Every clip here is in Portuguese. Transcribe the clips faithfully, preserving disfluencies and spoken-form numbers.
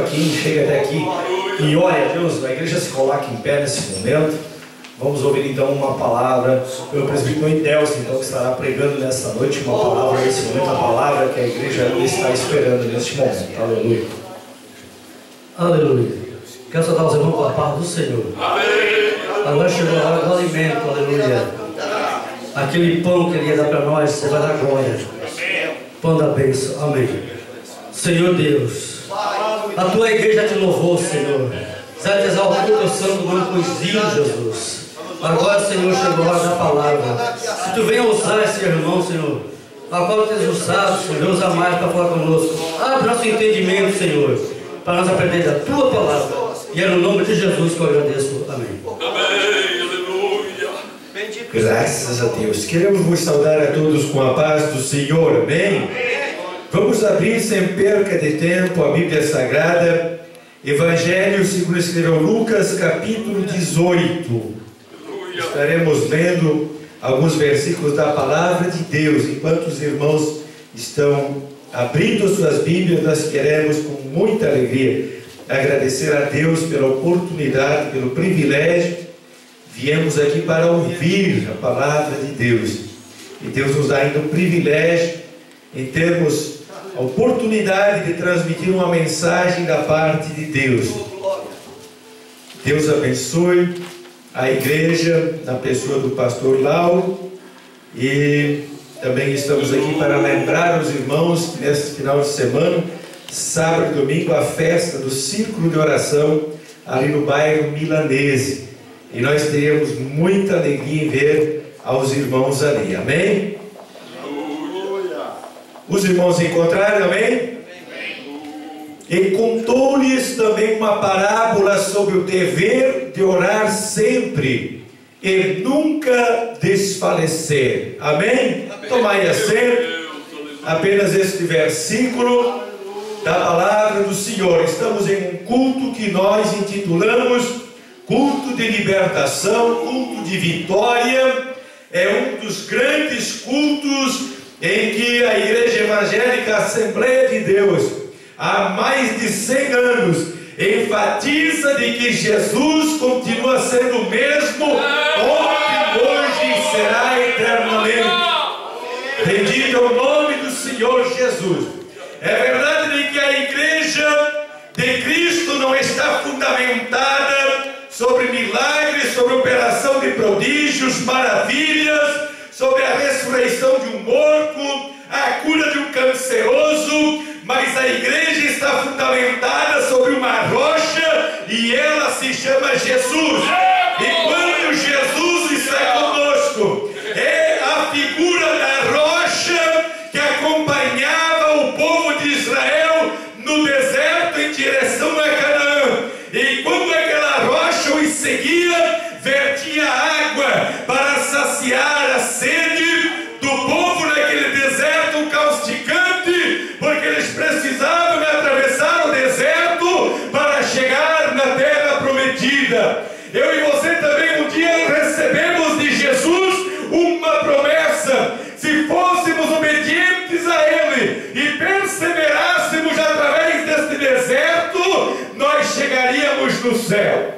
quem chega até aqui e ore a Deus. A igreja se coloca em pé nesse momento. Vamos ouvir então uma palavra pelo presbítero Idelson, então, que estará pregando nesta noite uma palavra nesse momento, a palavra que a igreja está esperando neste momento. Aleluia. Aleluia. Quero saudar os irmãos com a paz do Senhor. Amém. Agora chegou a hora do alimento, aleluia. Aquele pão que Ele ia dar para nós, você vai dar glória. Pão da bênção, amém. Senhor Deus, a tua igreja te louvou, Senhor. Já te exaltou o santo nome com os hinos, Jesus. Agora, Senhor, chegou a hora da palavra. Se tu venha usar esse irmão, Senhor, agora tens usado, Senhor, usa mais para falar conosco. Abre nosso entendimento, Senhor, para nós aprender a tua palavra. E é no nome de Jesus que eu agradeço. Amém. Amém. Aleluia. Graças a Deus. Queremos vos saudar a todos com a paz do Senhor. Amém? Vamos abrir sem perca de tempo a Bíblia Sagrada. Evangelho segundo escreveu Lucas, capítulo dezoito. Estaremos lendo alguns versículos da palavra de Deus. Enquanto os irmãos estão abrindo suas Bíblias, nós queremos com muita alegria agradecer a Deus pela oportunidade, pelo privilégio. Viemos aqui para ouvir a palavra de Deus. E Deus nos dá ainda o privilégio em termos a oportunidade de transmitir uma mensagem da parte de Deus. Deus abençoe a igreja na pessoa do pastor Lauro. E também estamos aqui para lembrar os irmãos que nesse final de semana, sábado e domingo, a festa do Círculo de Oração ali no bairro Milanese. E nós teremos muita alegria em ver aos irmãos ali. Amém? Os irmãos encontraram, amém? E contou-lhes também uma parábola sobre o dever de orar sempre e nunca desfalecer. Amém? Tomai assento. Apenas este versículo da palavra do Senhor. Estamos em um culto que nós intitulamos culto de libertação, culto de vitória. É um dos grandes cultos em que a Igreja Evangélica Assembleia de Deus, há mais de cem anos, enfatiza de que Jesus continua sendo o mesmo ontem, hoje e será eternamente. Bendito é o nome do Senhor Jesus. É verdade de que a Igreja de Cristo não está fundamentada sobre milagres, sobre operação de prodígios, maravilhas, sobre a ressurreição de um morto, a cura de um canceroso, mas a igreja está fundamentada sobre uma rocha e ela se chama Jesus. E quando Jesus está conosco, é a figura da rocha que acompanhava o povo de Israel no deserto em direção a Canaã. E quando aquela rocha os seguia, vertia água para saciar a sede do povo naquele deserto causticante, porque eles precisavam atravessar o deserto para chegar na terra prometida. Eu e você também um dia recebemos de Jesus uma promessa. Se fôssemos obedientes a Ele e perseverássemos através deste deserto, nós chegaríamos no céu.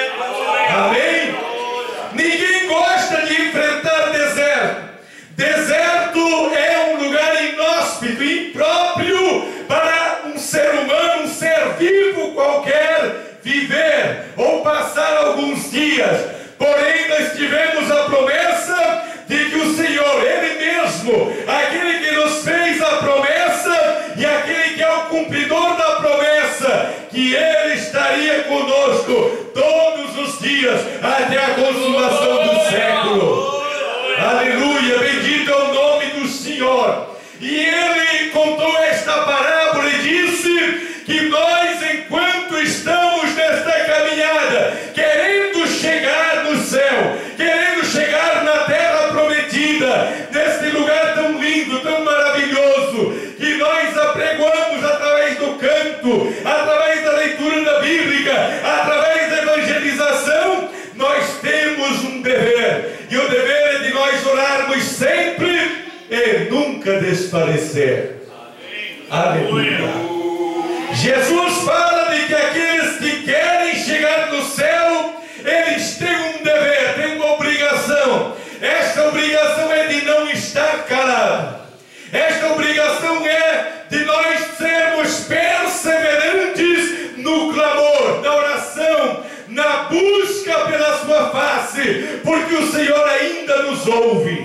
Amém? Ninguém gosta de enfrentar deserto. Deserto é um lugar inóspito, impróprio para um ser humano, um ser vivo qualquer, viver ou passar alguns dias. Porém, nós tivemos a promessa de que o Senhor, Ele mesmo, aquele que nos fez a promessa e aquele que é o cumpridor da promessa, que Ele estaria conosco todos os dias até a consumação do século. Aleluia, bendito é o nome do Senhor. E Ele contou esta parábola e disse que nós, enquanto estamos nesta caminhada, querendo chegar no céu, querendo chegar na terra prometida, neste lugar tão lindo, tão maravilhoso, que nós apregoamos através do canto, através da leitura da Bíblia, através da evangelização, nós temos um dever. E o dever é de nós orarmos sempre e nunca desfalecer. Amém. Aleluia. Jesus fala de que aqueles que querem chegar no céu, eles têm um dever, têm uma obrigação. Esta obrigação é de não estar calado. Esta obrigação é de nós sermos perseverantes no clamor, na oração, na busca pela sua face, porque o Senhor ainda nos ouve.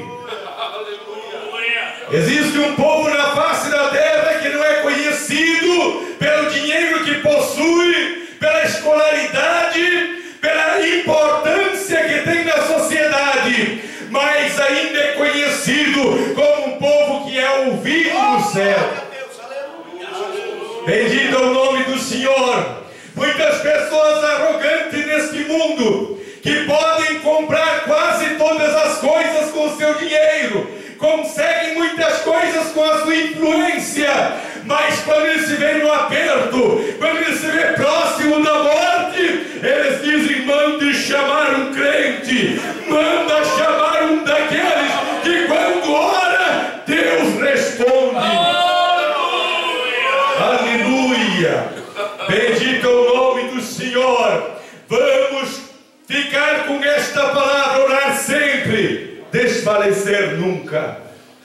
Existe um povo na face da terra que não é conhecido pelo dinheiro que possui, pela escolaridade, pela importância que tem na sociedade, mas ainda é conhecido como um povo que é ouvido no céu. Bendito é o nome do Senhor. Muitas pessoas arrogantes neste mundo, que podem comprar quase todas as coisas com o seu dinheiro, conseguem muitas coisas com a sua influência, mas quando eles se veem no aperto, quando eles se vêem próximo da morte, eles dizem: mande chamar um crente, manda chamar um daqueles que quando ora, Deus responde. Aleluia! Bendito é o nome do Senhor. Vamos ficar com esta palavra, orar sempre, desfalecer nunca.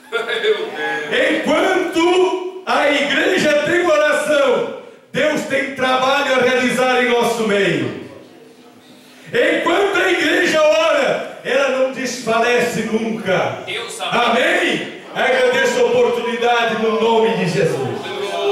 Enquanto a igreja tem oração, Deus tem trabalho a realizar em nosso meio. Enquanto a igreja ora, ela não desfalece nunca. Amém? Agradeço a oportunidade no nome de Jesus.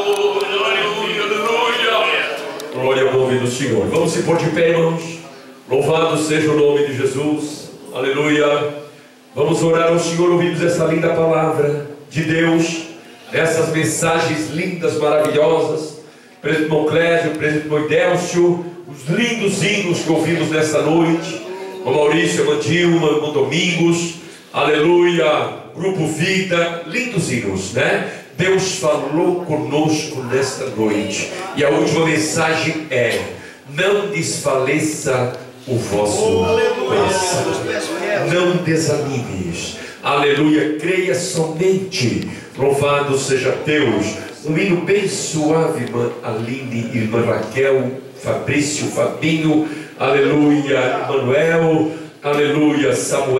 Glória ao nome do Senhor. Vamos se pôr de pé, irmãos. Louvado seja o nome de Jesus. Aleluia. Vamos orar ao Senhor, ouvimos essa linda palavra de Deus, essas mensagens lindas, maravilhosas. Presbítero Monclésio, Presbítero Idélcio, os lindos hinos que ouvimos nesta noite. O Maurício, a Mandilma, o irmão Domingos, aleluia, Grupo Vida, lindos hinos, né? Deus falou conosco nesta noite. E a última mensagem é: não desfaleça o vosso coração, não desanimes, aleluia, creia somente. Louvado seja Deus. Um hino bem suave, irmã Aline, irmã Raquel, Fabrício, Fabinho, aleluia, Manuel, aleluia, Samuel.